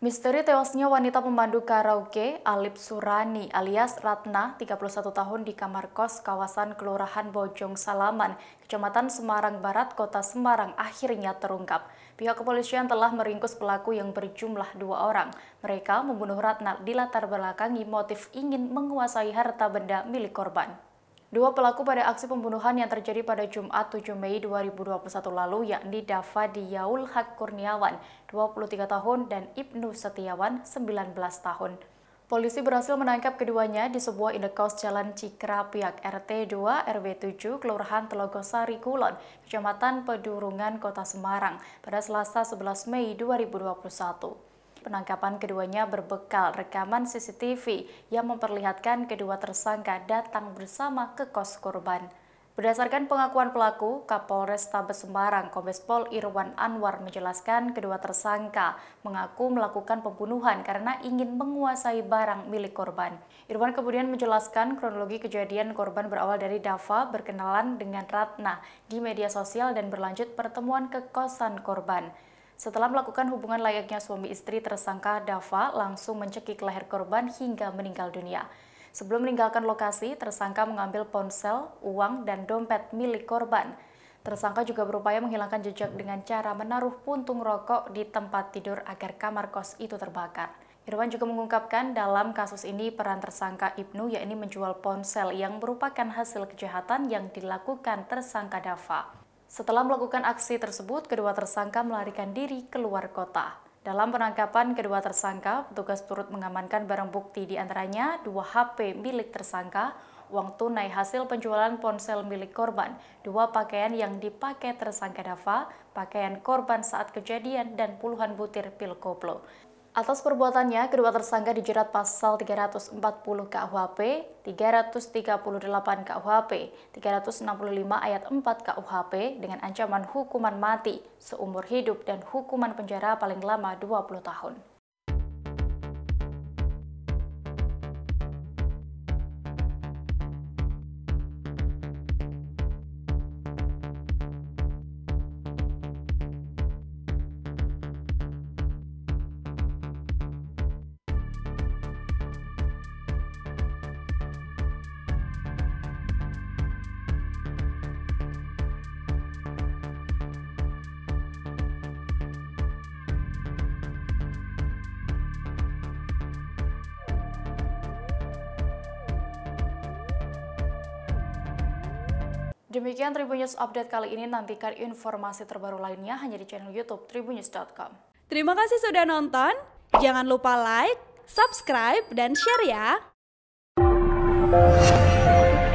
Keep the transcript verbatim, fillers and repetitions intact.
Misteri tewasnya wanita pemandu karaoke Alip Surani alias Ratna, tiga puluh satu tahun di kamar kos kawasan Kelurahan Bojong Salaman, Kecamatan Semarang Barat, Kota Semarang akhirnya terungkap. Pihak kepolisian telah meringkus pelaku yang berjumlah dua orang. Mereka membunuh Ratna dilatar belakangi motif ingin menguasai harta benda milik korban. Dua pelaku pada aksi pembunuhan yang terjadi pada Jumat tujuh Mei dua ribu dua puluh satu lalu yakni Dava Diyaul Haq Kurniawan, dua puluh tiga tahun, dan Ibnu Setiawan, sembilan belas tahun. Polisi berhasil menangkap keduanya di sebuah indekos Jalan Cikrapiak R T dua R W tujuh Kelurahan Telogosari Kulon, Kecamatan Pedurungan, Kota Semarang pada Selasa sebelas Mei dua ribu dua puluh satu. Penangkapan keduanya berbekal rekaman C C T V yang memperlihatkan kedua tersangka datang bersama ke kos korban. Berdasarkan pengakuan pelaku, Kapolres Tabes Semarang Kombes Pol Irwan Anwar menjelaskan kedua tersangka mengaku melakukan pembunuhan karena ingin menguasai barang milik korban. Irwan kemudian menjelaskan kronologi kejadian korban berawal dari Dava berkenalan dengan Ratna di media sosial dan berlanjut pertemuan ke kosan korban. Setelah melakukan hubungan layaknya suami istri, tersangka Dava langsung mencekik leher korban hingga meninggal dunia. Sebelum meninggalkan lokasi, tersangka mengambil ponsel, uang, dan dompet milik korban. Tersangka juga berupaya menghilangkan jejak dengan cara menaruh puntung rokok di tempat tidur agar kamar kos itu terbakar. Irwan juga mengungkapkan dalam kasus ini peran tersangka Ibnu yakni menjual ponsel yang merupakan hasil kejahatan yang dilakukan tersangka Dava. Setelah melakukan aksi tersebut, kedua tersangka melarikan diri keluar kota. Dalam penangkapan kedua tersangka, petugas turut mengamankan barang bukti diantaranya dua H P milik tersangka, uang tunai hasil penjualan ponsel milik korban, dua pakaian yang dipakai tersangka Dava, pakaian korban saat kejadian, dan puluhan butir pil koplo. Atas perbuatannya, kedua tersangka dijerat pasal tiga ratus empat puluh K U H P, tiga ratus tiga puluh delapan K U H P, tiga ratus enam puluh lima ayat empat K U H P dengan ancaman hukuman mati seumur hidup dan hukuman penjara paling lama dua puluh tahun. Demikian Tribun News Update kali ini, nantikan informasi terbaru lainnya hanya di channel YouTube tribunnews dot com. Terima kasih sudah nonton, jangan lupa like, subscribe, dan share ya!